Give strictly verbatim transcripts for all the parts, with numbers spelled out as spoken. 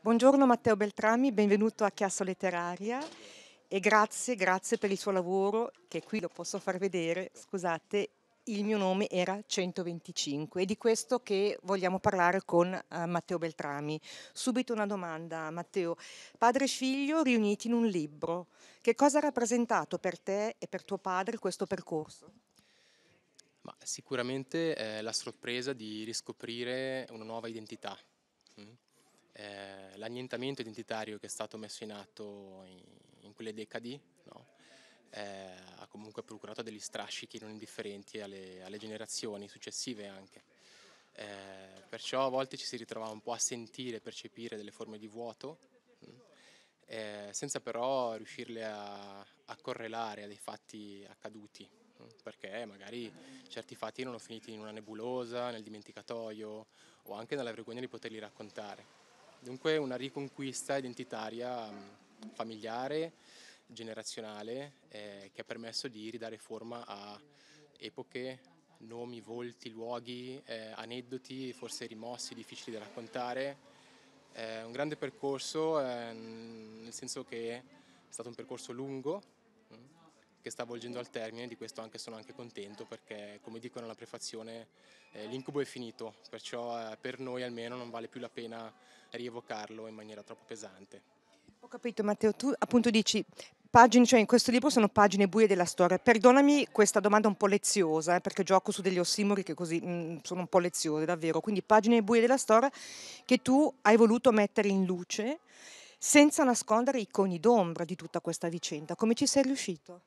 Buongiorno Matteo Beltrami, benvenuto a Chiasso Letteraria e grazie, grazie per il suo lavoro, che qui lo posso far vedere. Scusate, il mio nome era centoventicinque, è di questo che vogliamo parlare con eh, Matteo Beltrami. Subito una domanda, Matteo. Padre e figlio riuniti in un libro. Che cosa ha rappresentato per te e per tuo padre questo percorso? Ma sicuramente è la sorpresa di riscoprire una nuova identità. mm. Eh, l'annientamento identitario che è stato messo in atto in, in quelle decadi, no? Eh, ha comunque procurato degli strascichi non indifferenti alle, alle generazioni successive anche. Eh, perciò a volte ci si ritrovava un po' a sentire e percepire delle forme di vuoto, mm, eh, senza però riuscirle a, a correlare a dei fatti accaduti, mm, perché magari certi fatti erano finiti in una nebulosa, nel dimenticatoio o anche nella vergogna di poterli raccontare. Dunque una riconquista identitaria, mh, familiare, generazionale, eh, che ha permesso di ridare forma a epoche, nomi, volti, luoghi, eh, aneddoti forse rimossi, difficili da raccontare. È un grande percorso, eh, nel senso che è stato un percorso lungo, mh, che sta volgendo al termine. Di questo anche sono anche contento, perché come dicono nella prefazione eh, l'incubo è finito, perciò eh, per noi almeno non vale più la pena rievocarlo in maniera troppo pesante. Ho capito Matteo, tu appunto dici pagine, cioè in questo libro sono pagine buie della storia. Perdonami questa domanda un po' leziosa, eh, perché gioco su degli ossimori che così mm, sono un po' leziose, davvero. Quindi pagine buie della storia che tu hai voluto mettere in luce senza nascondere i coni d'ombra di tutta questa vicenda. Come ci sei riuscito?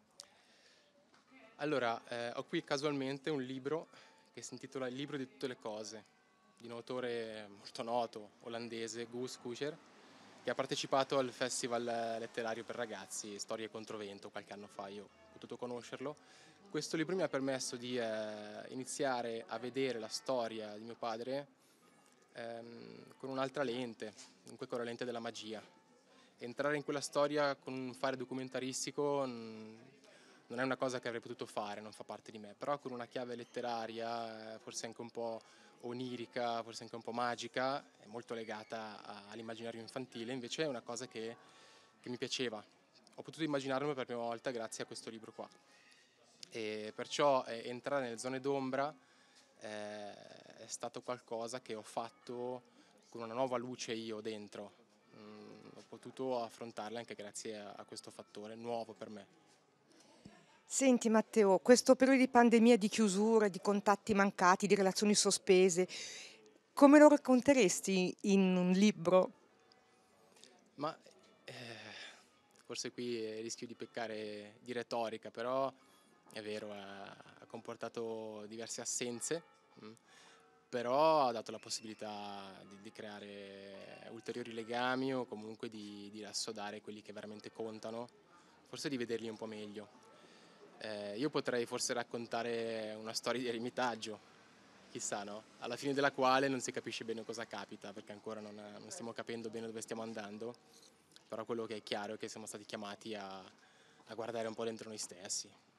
Allora, eh, ho qui casualmente un libro che si intitola Il libro di tutte le cose, di un autore molto noto, olandese, Guus Kucher, che ha partecipato al Festival letterario per ragazzi Storie contro vento qualche anno fa. Io ho potuto conoscerlo. Questo libro mi ha permesso di eh, iniziare a vedere la storia di mio padre ehm, con un'altra lente, dunque con la lente della magia. Entrare in quella storia con un fare documentaristico mh, non è una cosa che avrei potuto fare, non fa parte di me, però con una chiave letteraria, eh, forse anche un po' onirica, forse anche un po' magica, è molto legata a- all'immaginario infantile, invece è una cosa che, che mi piaceva. Ho potuto immaginarlo per la prima volta grazie a questo libro qua. E perciò eh, entrare nelle zone d'ombra eh, è stato qualcosa che ho fatto con una nuova luce io dentro. Mm, ho potuto affrontarle anche grazie a, a questo fattore nuovo per me. Senti Matteo, questo periodo di pandemia, di chiusure, di contatti mancati, di relazioni sospese, come lo racconteresti in un libro? Ma eh, forse qui eh, rischio di peccare di retorica, però è vero, ha, ha comportato diverse assenze, mm, però ha dato la possibilità di, di creare ulteriori legami o comunque di, di assodare quelli che veramente contano, forse di vederli un po' meglio. Eh, io potrei forse raccontare una storia di eremitaggio, chissà, no? Alla fine della quale non si capisce bene cosa capita, perché ancora non, non stiamo capendo bene dove stiamo andando, però quello che è chiaro è che siamo stati chiamati a, a guardare un po' dentro noi stessi.